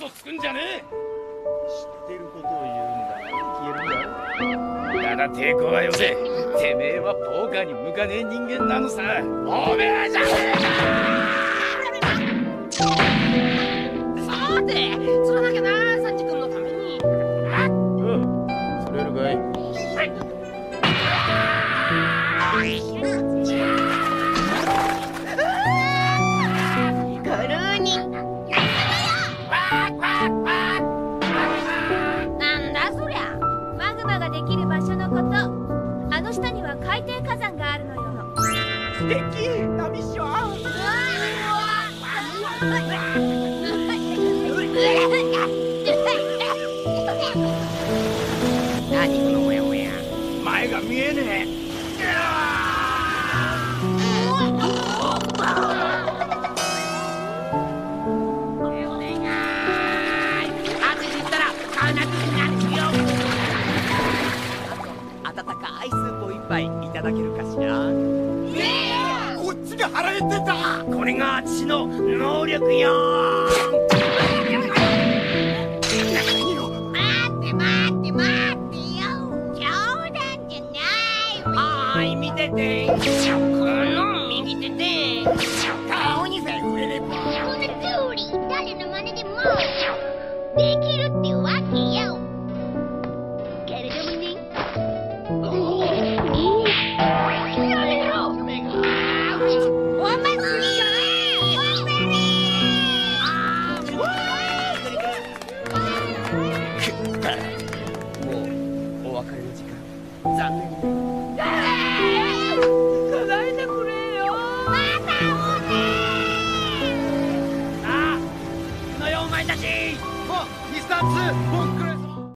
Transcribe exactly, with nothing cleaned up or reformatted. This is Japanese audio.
嘘つくんじゃねえ。 知ってることを言うんだ。消えるんだ。 ただ抵抗はよせ。てめえはポーカーに向かねえ人間なのさ。おめえじゃねえか。 さて釣らなきゃな、サンジ君のために。 うん、釣れるかい。 クルーになんだそりゃ。 マグマができる場所のこと。あの下には海底火山があるのよ。 素敵なミッション。 何このモヤモヤ。 前が見えねえ。 温かいスープを一杯いただけるかしら。 こっちが腹減ってた。これがあっちの能力よ。 待って待って待ってよ。冗談じゃないわ。 はい、見てて。 この右手で顔にさえ触れれば。 この通り誰の真似でもできるってわけよ。けれどもね。やめろ。お前もうお別れの時間。残念ね。 叶えてくれよ。またおね。 さあ、行くのよお前たち。 あ、ミスターツー、僕